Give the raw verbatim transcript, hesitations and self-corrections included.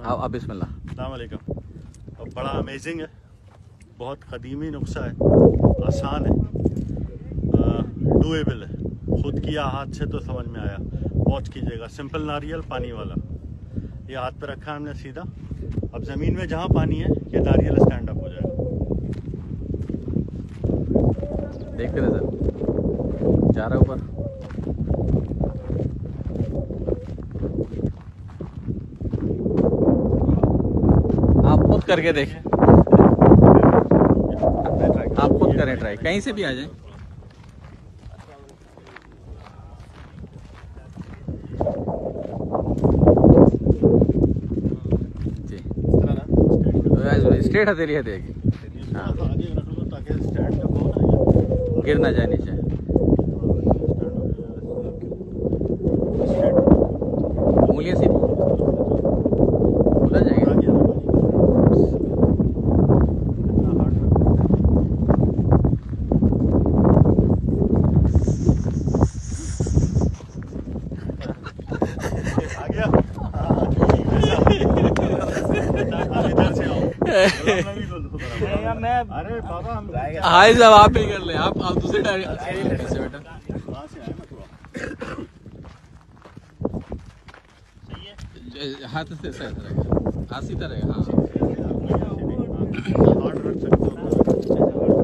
हाँ अब बिस्मिल्लाह। अस्सलाम वालेकुम। अब बड़ा अमेजिंग है, बहुत क़दीमी नुस्खा है, आसान है, डूएबल है। खुद किया हाथ से तो समझ में आया। वॉच कीजिएगा, सिंपल नारियल पानी वाला। ये हाथ पे रखा है हमने सीधा। अब ज़मीन में जहाँ पानी है ये नारियल स्टैंड अप हो जाएगा। देखते रहे सर, जा रहा है ऊपर। आप खुद करके देखें, आप खुद करें ट्राई, कहीं से भी आ जाए। जी स्ट्रेट हथेली हथेली, हाँ ताकि स्टैंड अप हो ना, गिर ना जाए नीचे। उंगलियां सीधी उधर जाएगी। अरे बाबा हम हाय साहब आप ही कर ले, आप आप दूसरे बेटा हाथ से हाथ सीधा रहेगा। हाँ